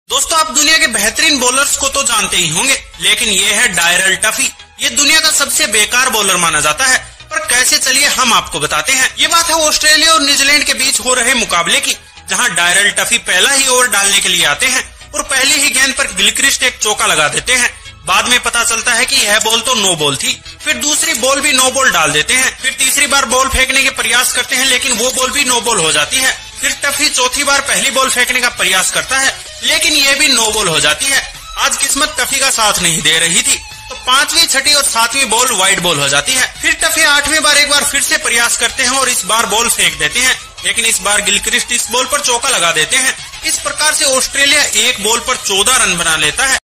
दोस्तों, आप दुनिया के बेहतरीन बॉलर्स को तो जानते ही होंगे, लेकिन ये है डायरल टफी। ये दुनिया का सबसे बेकार बॉलर माना जाता है, पर कैसे, चलिए हम आपको बताते हैं। ये बात है ऑस्ट्रेलिया और न्यूजीलैंड के बीच हो रहे मुकाबले की, जहां डायरल टफी पहला ही ओवर डालने के लिए आते हैं और पहली ही गेंद पर गिलक्रिस्ट एक चौका लगा देते हैं। बाद में पता चलता है कि यह बॉल तो नो बॉल थी। फिर दूसरी बॉल भी नो बॉल डाल देते हैं। फिर तीसरी बार बॉल फेंकने के प्रयास करते हैं, लेकिन वो बॉल भी नो बॉल हो जाती है। फिर टफी चौथी बार पहली बॉल फेंकने का प्रयास करता है, लेकिन ये भी नो बॉल हो जाती है। आज किस्मत टफी का साथ नहीं दे रही थी, तो पांचवी, छठी और सातवीं बॉल वाइड बॉल हो जाती है। फिर टफी आठवीं बार एक बार फिर से प्रयास करते हैं और इस बार बॉल फेंक देते हैं, लेकिन इस बार गिलक्रिस्ट इस बॉल पर चौका लगा देते हैं। इस प्रकार से ऑस्ट्रेलिया एक बॉल पर 14 रन बना लेता है।